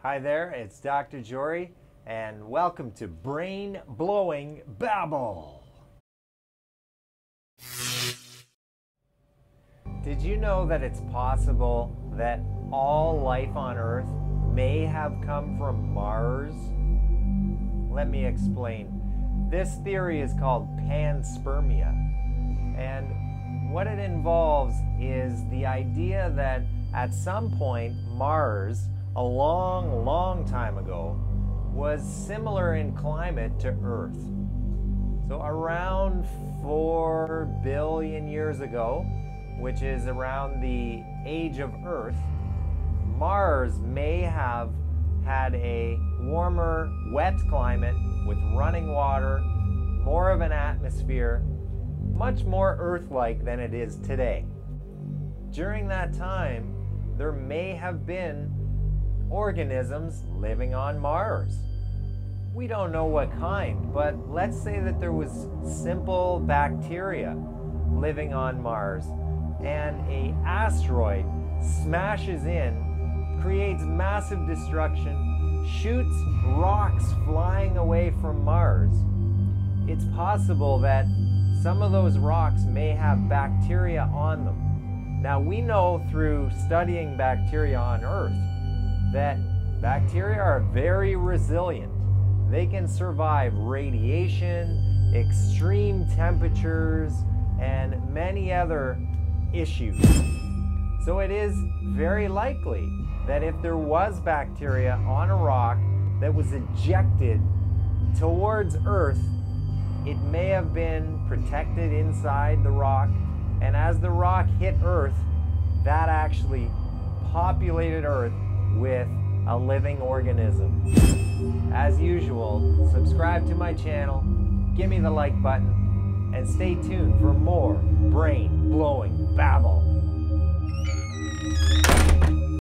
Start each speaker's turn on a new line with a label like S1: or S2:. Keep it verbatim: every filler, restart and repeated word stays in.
S1: Hi there, it's Doctor Jory, and welcome to Brain Blowing Babble. Did you know that it's possible that all life on Earth may have come from Mars? Let me explain. This theory is called panspermia, and what it involves is the idea that at some point Mars, a long, long time ago, was similar in climate to Earth. So around four billion years ago, which is around the age of Earth, Mars may have had a warmer, wet climate with running water, more of an atmosphere, much more Earth-like than it is today. During that time, there may have been organisms living on Mars. We don't know what kind, but let's say that there was simple bacteria living on Mars, and an asteroid smashes in, creates massive destruction, shoots rocks flying away from Mars. It's possible that some of those rocks may have bacteria on them. Now, we know through studying bacteria on Earth that bacteria are very resilient. They can survive radiation, extreme temperatures, and many other issues. So it is very likely that if there was bacteria on a rock that was ejected towards Earth, it may have been protected inside the rock, and as the rock hit Earth, that actually populated Earth with a living organism. As usual, subscribe to my channel, give me the like button, and stay tuned for more brain-blowing babble.